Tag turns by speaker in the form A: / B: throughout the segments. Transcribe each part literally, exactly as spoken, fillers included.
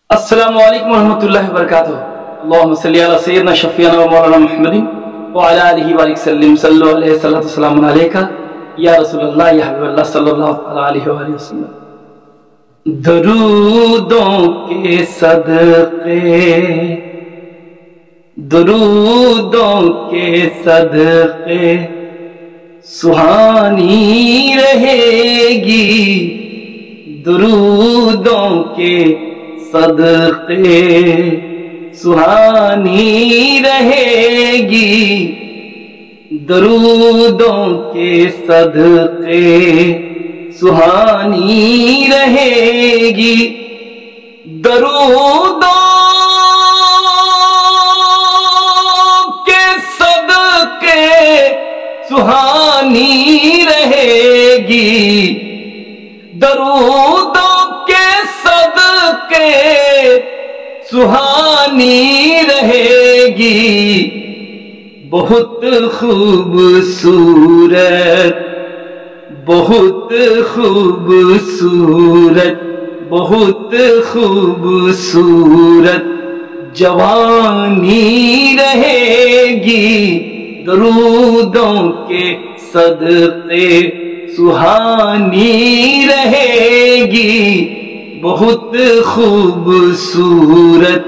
A: السلام علیکم ورحمۃ اللہ وبرکاتہ۔ اللہم صلی علی سیدنا شفیعنا و مولانا محمد وعلی آلہ وآلہ وسلم صلو علیہ الصلاۃ والسلام علیکہ یا رسول اللہ یا حبیب اللہ صلی اللہ علیہ وآلہ وسلم۔ درودوں کے صدقے درودوں کے صدقے سہانی رہے گی، درودوں کے صدقے سہانی رہے گی، درودوں کے صدقے سہانی رہے گی، درودوں کے صدقے سہانی رہے گی، درودوں کے صدقے سہانی رہے گی، بہت خوبصورت بہت خوبصورت بہت خوبصورت جوانی رہے گی، درودوں کے صدقے سہانی رہے گی، بہت خوبصورت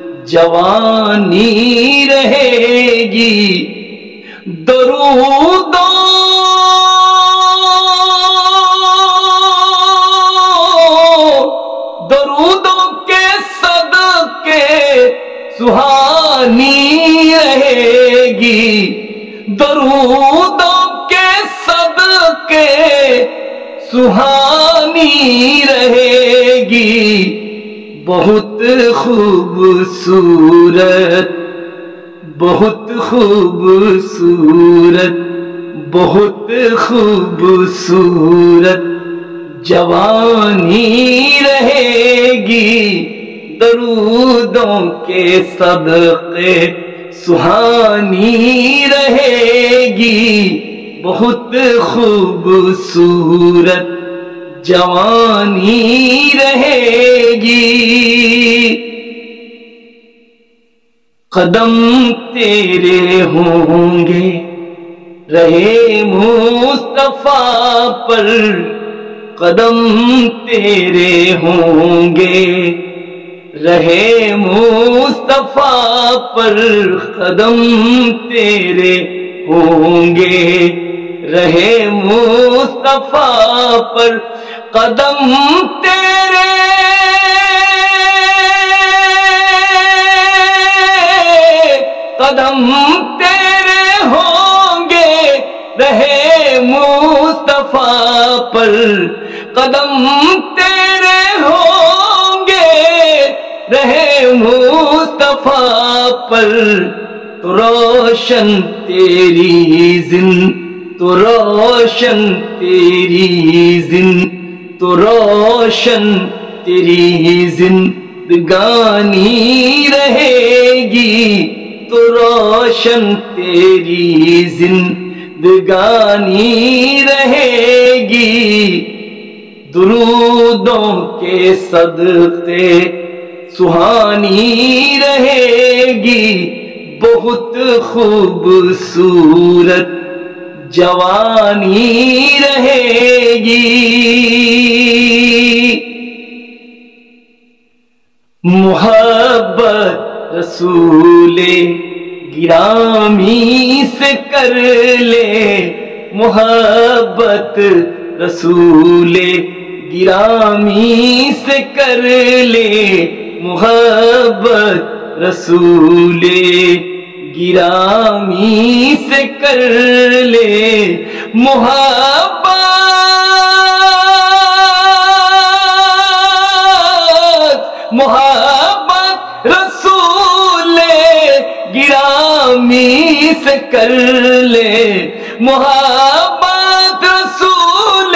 A: جوانی رہے گی، درودوں درودوں کے صدقے سہانی رہے گی، درودوں کے صدقے سہانی رہے گی، بہت خوبصورت بہت خوبصورت بہت خوبصورت جوانی رہے گی، درودوں کے صدقے سہانی رہے گی، بہت خوبصورت جوانی رہے گی، قدم تیرے ہوں گے رہے مصطفیٰ پر، قدم تیرے ہوں گے رہے مصطفیٰ پر، قدم تیرے ہوں گے رہے مصطفیٰ پر، قدم تیرے قدم تیرے ہوں گے رہے مصطفیٰ پر، قدم تیرے ہوں گے رہے مصطفیٰ پر، تو روشن تیری زند تو روشن تیری زند تو روشن تیری زندگانی رہے گی، تو روشن تیری زندگانی رہے گی، درودوں کے صدقے سہانی رہے گی، بہت خوبصورت جوانی رہے گی، محبت رسول گرامی سے کر لے، محبت رسول گرامی سے کر لے، محبت رسول گرامی سے کر لے، محبت محبت رسول گرامی سے کر لے، محبت رسول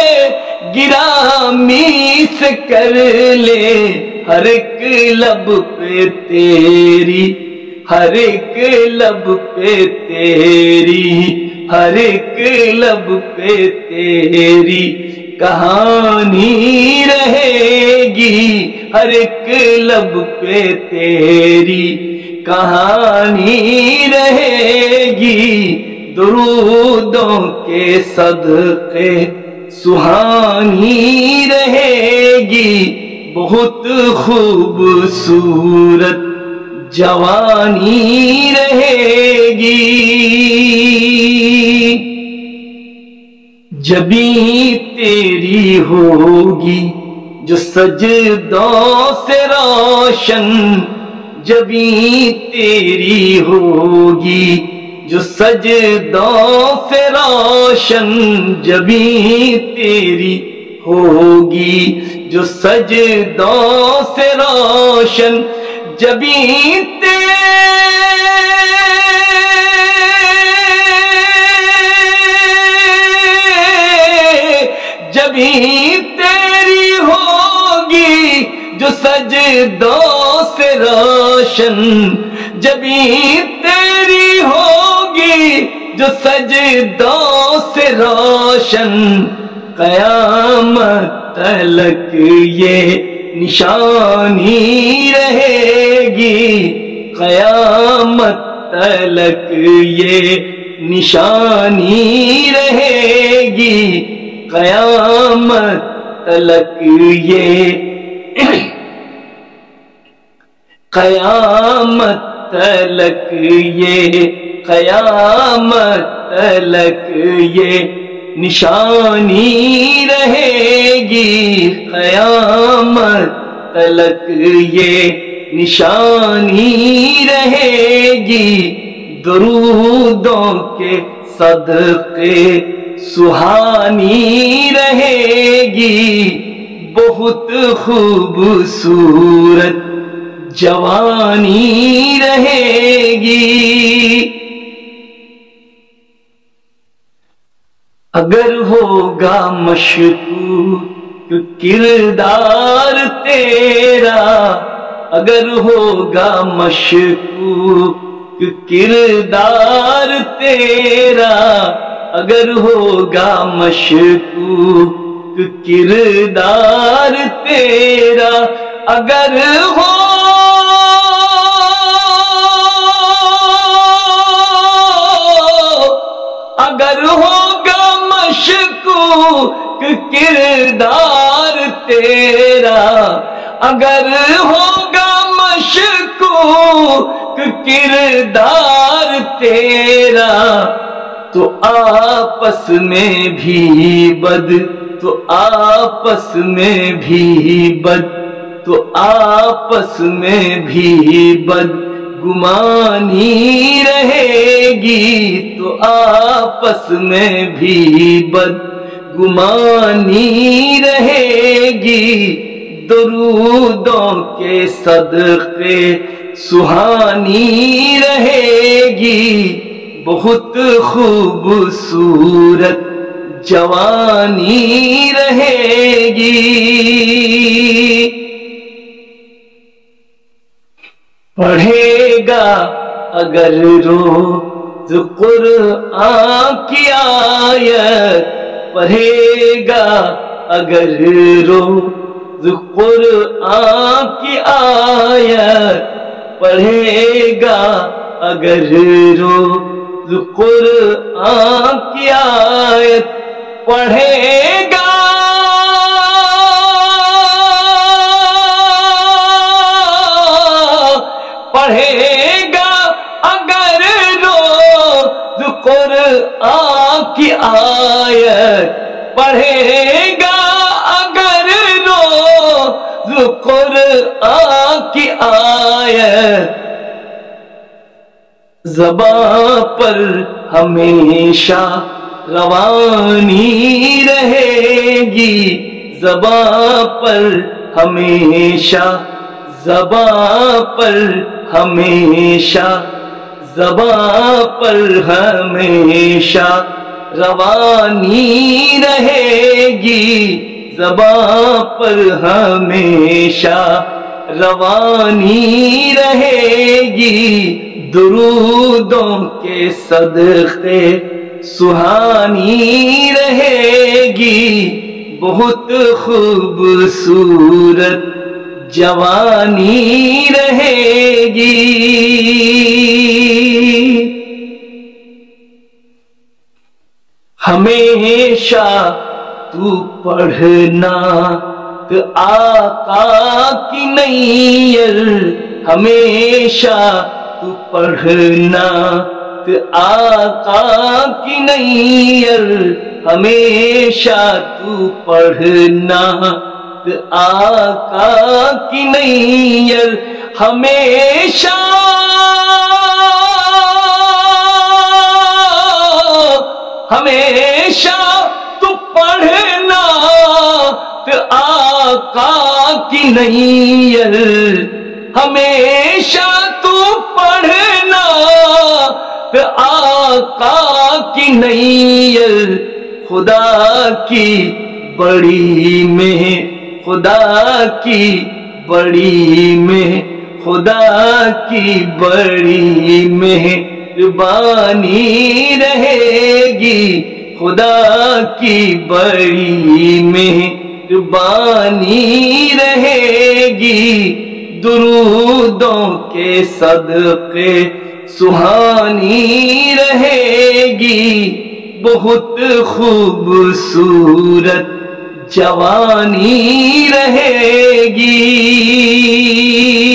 A: گرامی سے کر لے، ہر ایک لب پہ تیری ہر ایک لب پہ تیری ہر ایک لب پہ تیری کہانی رہے گی، ہر ایک لب پہ تیری کہانی رہے گی، درودوں کے صدقے سہانی رہے گی، بہت خوبصورت جوانی رہے گی۔ جبیں تیری ہوگی جو سجدوں سے روشن، جبیں تیری ہوگی جو سجدوں سے روشن، جبیں تیری ہوگی جو سجدوں سے روشن، جبیں جبیں تیری ہوگی جو سجدوں سے روشن، جبیں تیری ہوگی جو سجدوں سے روشن، قیامت تلک یہ نشانی رہے گی، قیامت تلک یہ نشانی رہے گی، قیامت تلک یہ قیامت تلک یہ قیامت تلک یہ نشانی رہے گی، قیامت تلک یہ نشانی رہے گی، درودوں کے صدقے سہانی رہے گی، بہت خوبصورت جوانی رہے گی۔ اگر ہوگا مشکوک کردار تیرا، اگر ہوگا مشکوک کردار تیرا، اگر ہوگا مشکوک کردار تیرا، اگر ہو اگر ہوگا مشکوک کردار تیرا، اگر ہوگا مشکوک کردار تیرا، تو آپس میں بھی بد تو آپس میں بھی بد تو آپس میں بھی بد گمانی رہے گی، تو آپس میں بھی بد گمانی رہے گی، درودوں کے صدقے سہانی رہے گی، بہت خوبصورت جوانی رہے گی۔ پڑھے گا اگر روز قرآن کی آیت، پڑھے گا اگر روز قرآن کی آیت، پڑھے گا اگر روز قرآن کی آیت، پڑھے گا پڑھے گا اگر روز قرآن کی آیت، پڑھے گا اگر روز قرآن کی آیت، زبان پر ہمیشہ روانی رہے گی، زبان پر ہمیشہ زبان پر ہمیشہ زبان پر ہمیشہ روانی رہے گی، زبان پر ہمیشہ روانی رہے گی، درودوں کے صدقے سہانی رہے گی، بہت خوبصورت جوانی رہے گی۔ ہمیشہ تو پڑھنا کہ آقا کی نیر، ہمیشہ تو پڑھنا کہ آقا کی نیر، ہمیشہ تو پڑھنا کہ آقا کی نیر، ہمیشہ ہمیشہ تو پڑھنا کہ آقا کی نیر، ہمیشہ تو پڑھنا کہ آقا کی نیر، خدا کی بڑی میں خدا کی بڑی میں خدا کی بڑی مہربانی رہے گی، خدا کی بڑی مہربانی رہے گی، درودوں کے صدقے سہانی رہے گی، بہت خوبصورت جوانی رہے گی۔